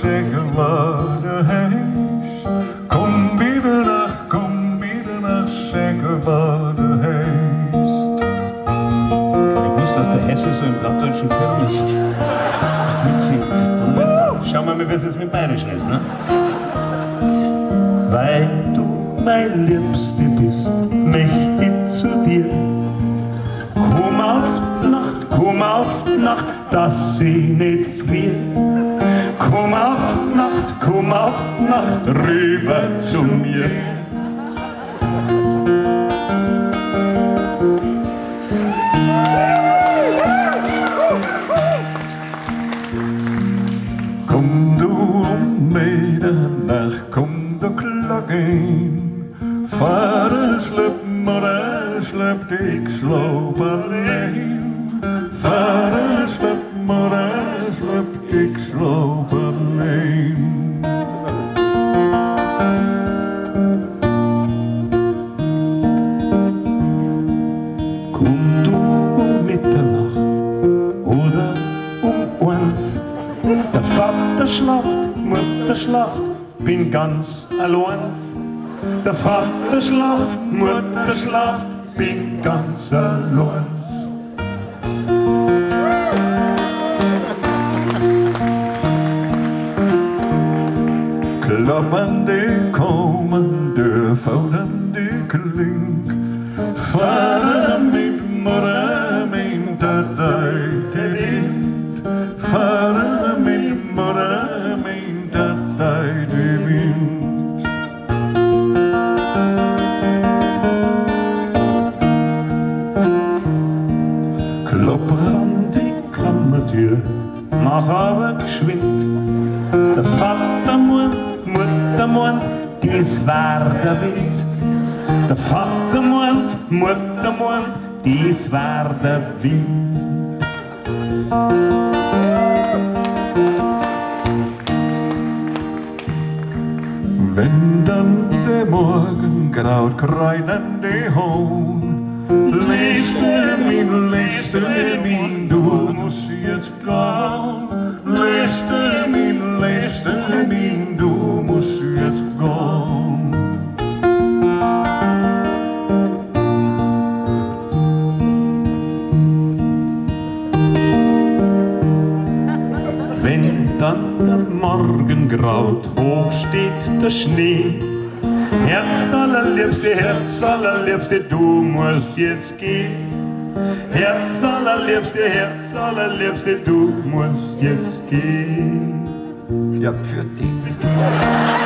zeggen waar de heist. Kom middernacht, zeggen waar de heist. Ich wusste, dass der Hesse so in plattdeutschen Filmen mitsingt. Moment, schauen wir mal, wie es jetzt mit Bayerisch ist, ne? Weil du mein Liebste bist, möchte ich zu dir. Komm auf die Nacht, dass ich nicht frier. Komm auf die Nacht, rüber zu mir. Kom du om middernacht, kom du klokken. Vader slept, ik sloop alleen. Vader slept, ik sloop alleen. Komm du um Mitternacht oder um eins. Der Vater schlaft, Mutter schlaft, bin ganz allein. Der Vater schlaft, Mutter schlaft, bin ganz allein. Klappende kommende, foutende klink. Vader min, moeder min, dat uit de wind. Vader min, moeder min, dat uit de wind. Kloppen van die kamertür, mach aber geschwind. Der Vater Mutter Mund, dies war der Wind. Der Vater Mutter Mund, dies war der Wind. Wenn dann der Morgengraut kreunende Hohn, liebste min, du musst jetzt gehen. Liebste min, du musst jetzt gehen. Wenn dann der Morgen graut, hoch steht der Schnee. Herz allerliebste, du musst jetzt gehen. Herz allerliebste, du musst jetzt gehen. Ja, für dich.